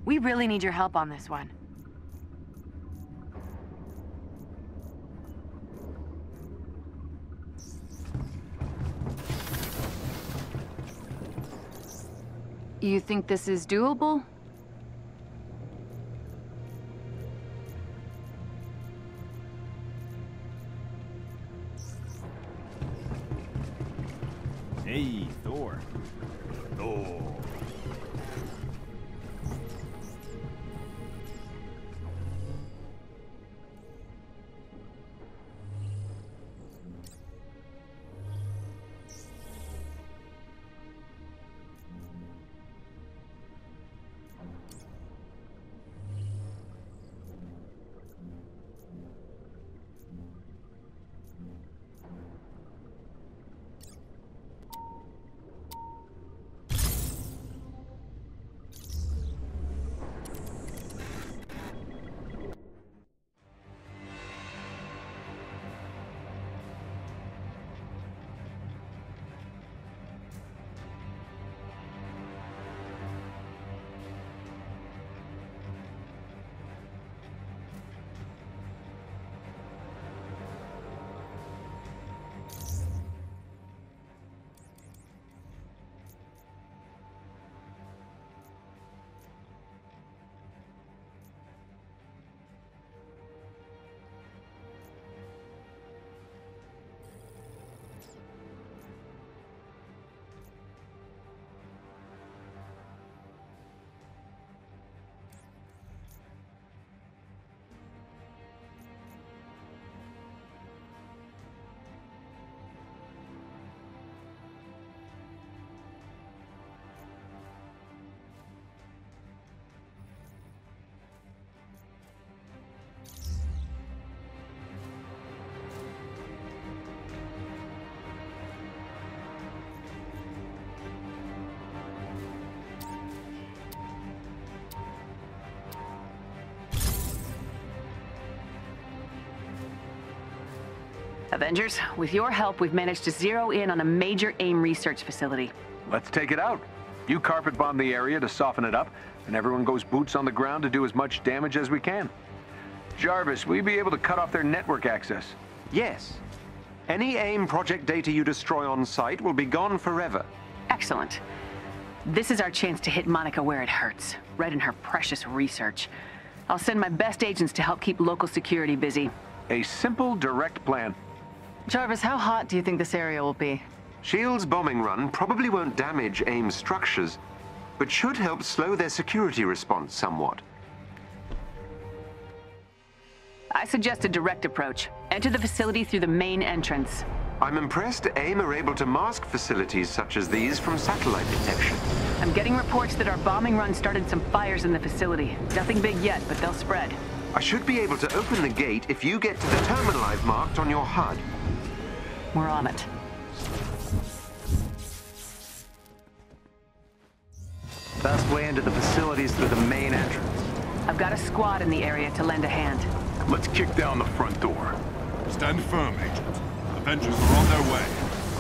We really need your help on this one. You think this is doable? Hey, Thor. Thor. Avengers, with your help, we've managed to zero in on a major AIM research facility. Let's take it out. You carpet bomb the area to soften it up, and everyone goes boots on the ground to do as much damage as we can. Jarvis, will you be able to cut off their network access? Yes. Any AIM project data you destroy on site will be gone forever. Excellent. This is our chance to hit Monica where it hurts, right in her precious research. I'll send my best agents to help keep local security busy. A simple, direct plan. Jarvis, how hot do you think this area will be? S.H.I.E.L.D.'s bombing run probably won't damage AIM structures, but should help slow their security response somewhat. I suggest a direct approach. Enter the facility through the main entrance. I'm impressed AIM are able to mask facilities such as these from satellite detection. I'm getting reports that our bombing run started some fires in the facility. Nothing big yet, but they'll spread. I should be able to open the gate if you get to the terminal I've marked on your HUD. We're on it. Best way into the facilities through the main entrance. I've got a squad in the area to lend a hand. Let's kick down the front door. Stand firm, Agent. Avengers are on their way.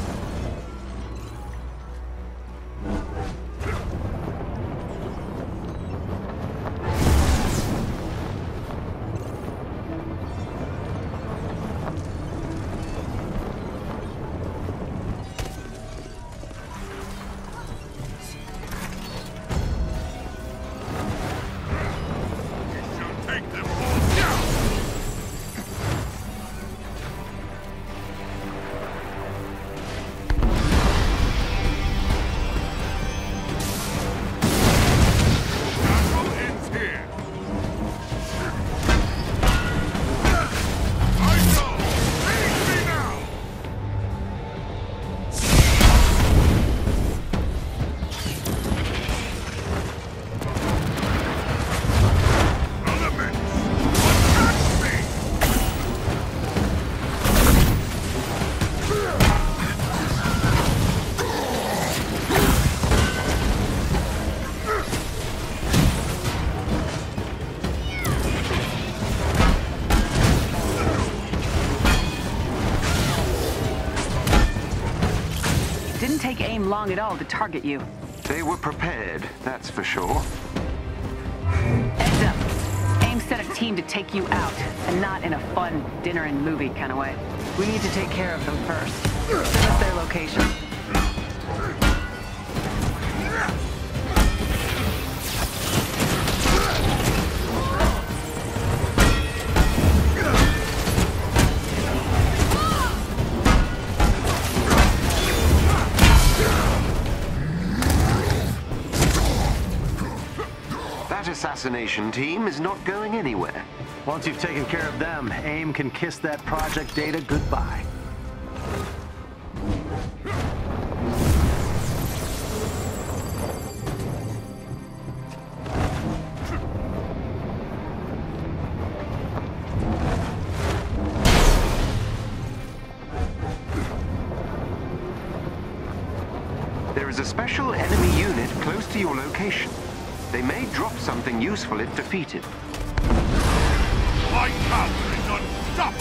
Didn't take AIM long at all to target you. They were prepared, that's for sure. sent a team to take you out, and not in a fun dinner and movie kind of way. We need to take care of them first. Send us their location. That assassination team is not going anywhere. Once you've taken care of them, AIM can kiss that project data goodbye. There is a special enemy unit close to your location. They may drop something useful if defeated. My power is unstoppable!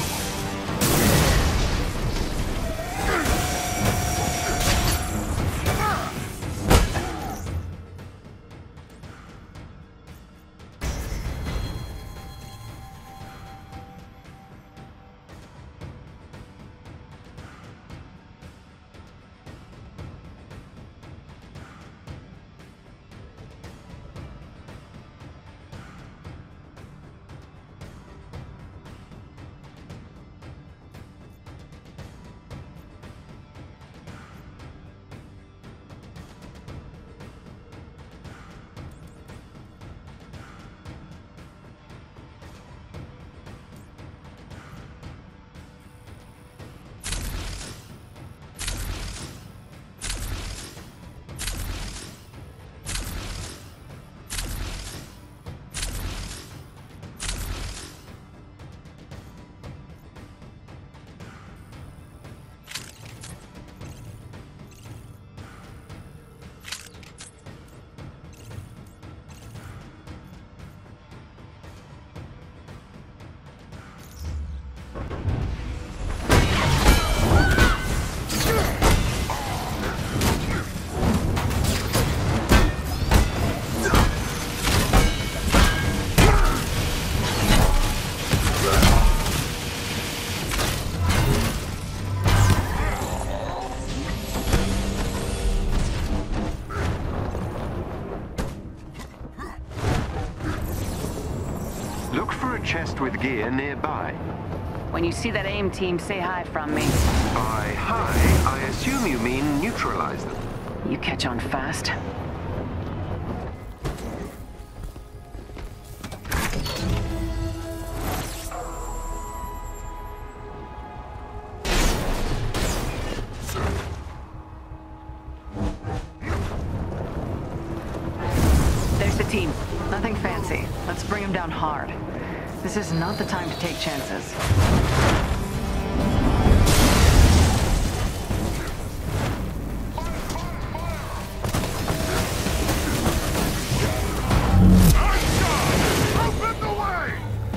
Look for a chest with gear nearby. When you see that AIM team, say hi from me. By hi, I assume you mean neutralize them. You catch on fast. There's the team. Nothing fancy. Let's bring them down hard. This is not the time to take chances. Open the way!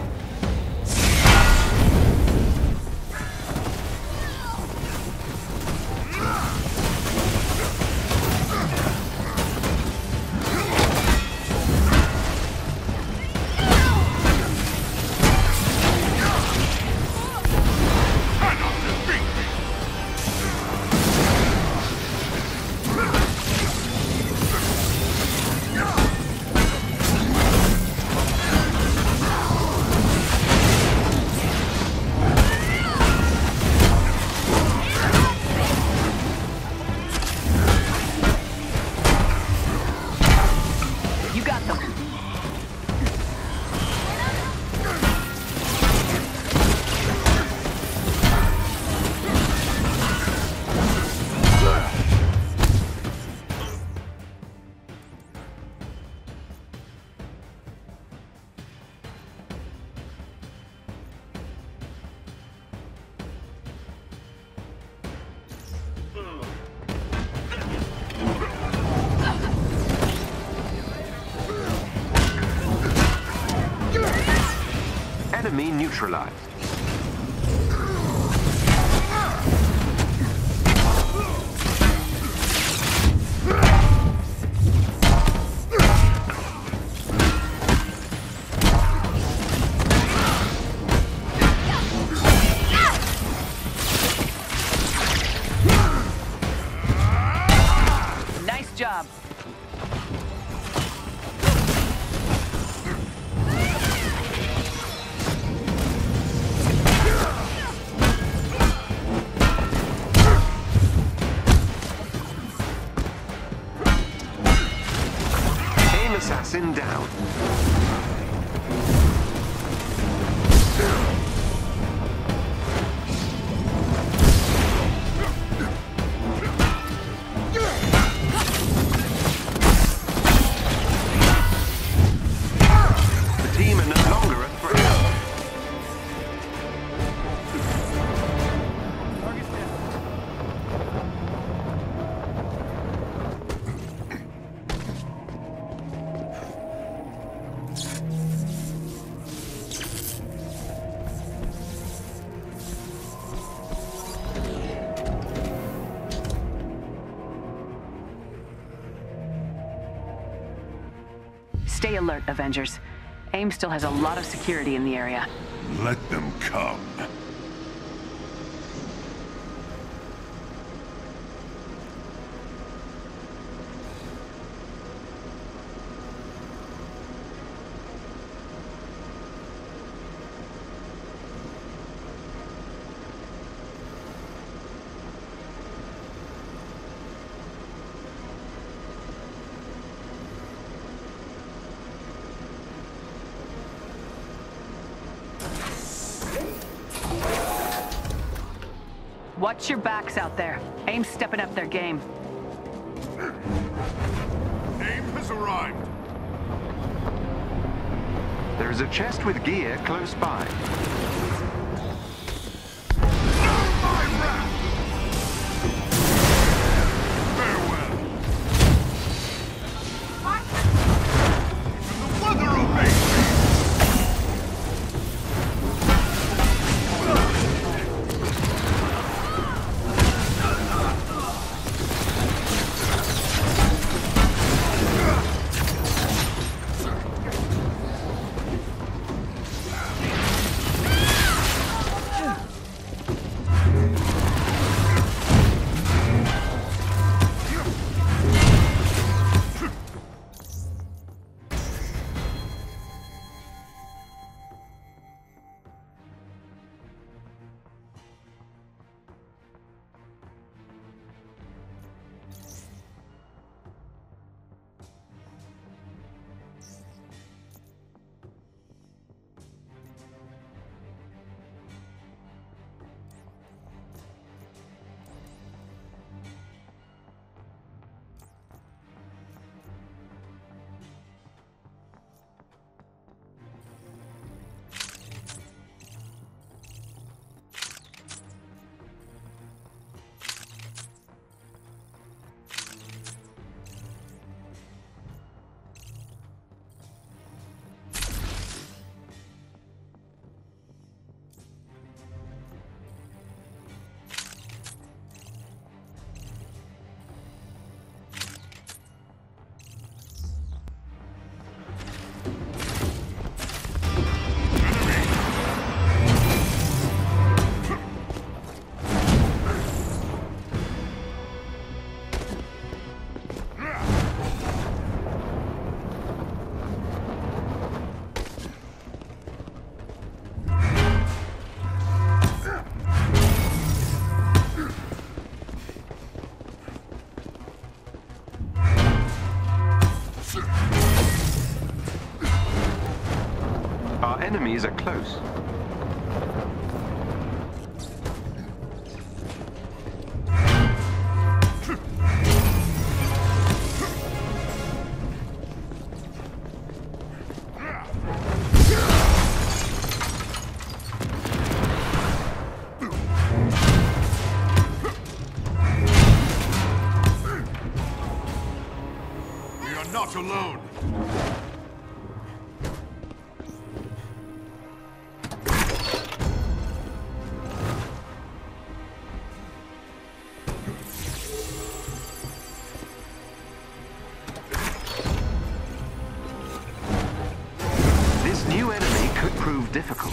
You got them. Enemy neutralized. toxin down. The team are no longer a threat. Stay alert, Avengers. AIM still has a lot of security in the area. Let them come. Watch your backs out there. AIM's stepping up their game. AIM has arrived. There is a chest with gear close by. My wrath! Farewell. Even the weather obeys me. Our enemies are close. We are not alone. This new enemy could prove difficult.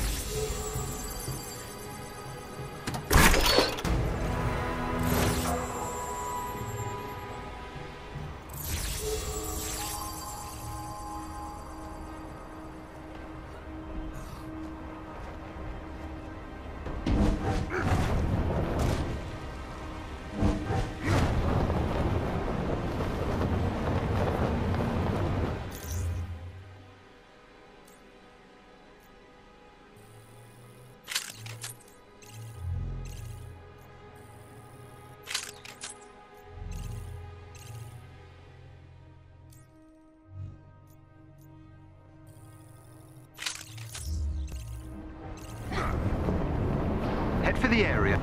the area.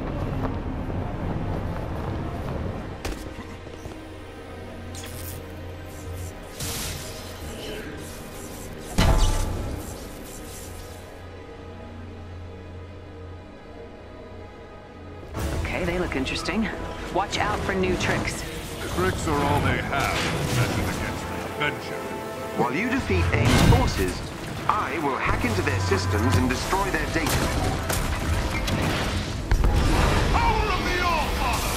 Okay, they look interesting. Watch out for new tricks. Tricks are all they have measured against the Avenger. While you defeat AIM's forces, I will hack into their systems and destroy their data. Power of the All-Father!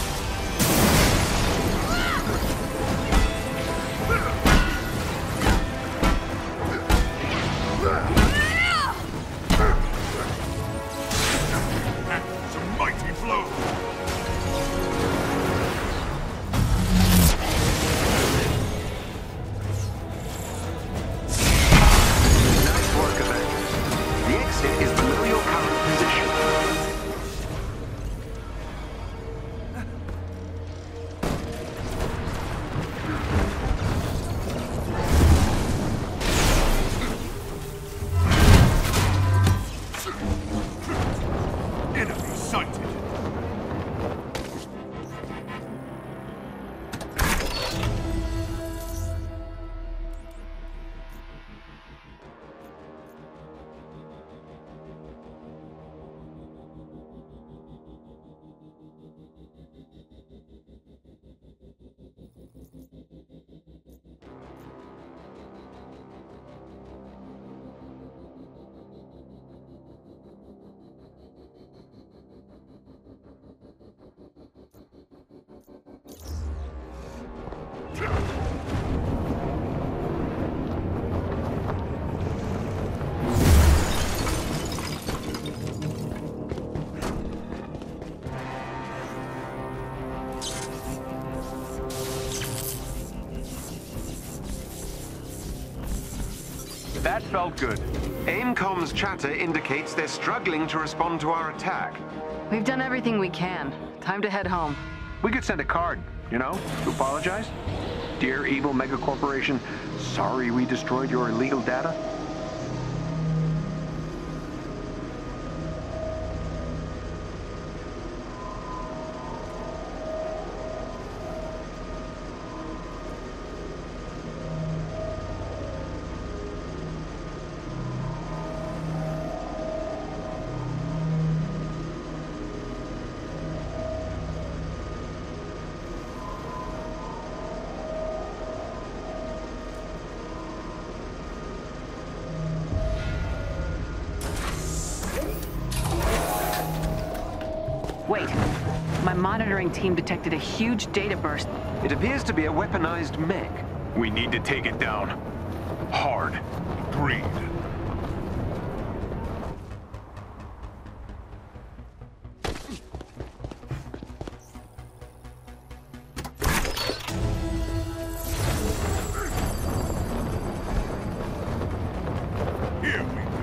It's a mighty blow! Nice work, Avengers. The exit is below your current position. Enemy sighted! That felt good. AIMCOM's chatter indicates they're struggling to respond to our attack. We've done everything we can. Time to head home. We could send a card, you know, to apologize. Dear evil megacorporation, sorry we destroyed your illegal data. Wait. My monitoring team detected a huge data burst. It appears to be a weaponized mech. We need to take it down. Hard. Agreed. Here we go.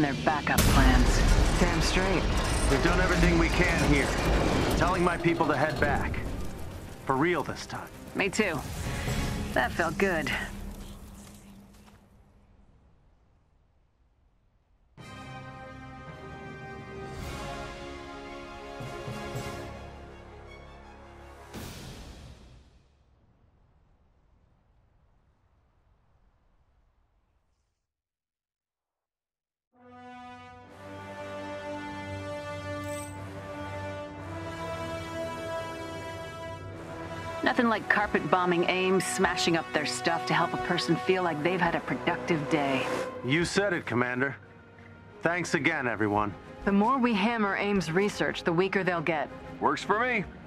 and their backup plans. Damn straight. We've done everything we can here. Telling my people to head back. For real this time. Me too. That felt good. Nothing like carpet bombing AIM, smashing up their stuff to help a person feel like they've had a productive day. You said it, Commander. Thanks again, everyone. The more we hammer AIM's research, the weaker they'll get. Works for me.